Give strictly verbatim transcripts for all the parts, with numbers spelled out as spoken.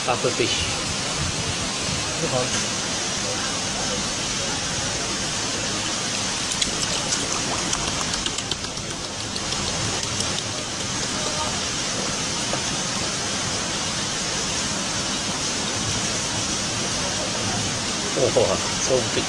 puffer fish. Oh, so big.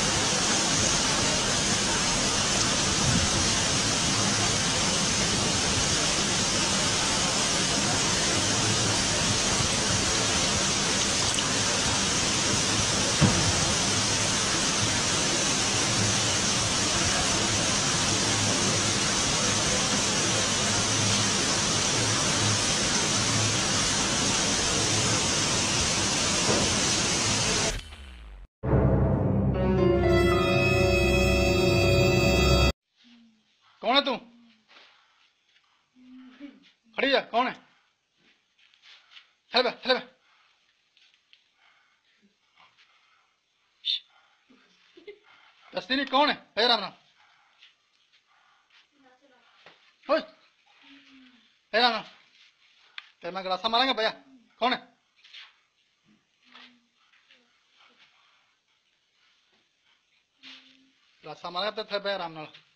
कौन है तू? खड़ी जा, कौन है? चल बे, चल बे। दस्ती नहीं, कौन है? है राम राम। ओए, है राम राम। तेरे मैं गलासा मारेंगे भैया। कौन है? गलासा मारेंगे तो थे भैया राम नाल।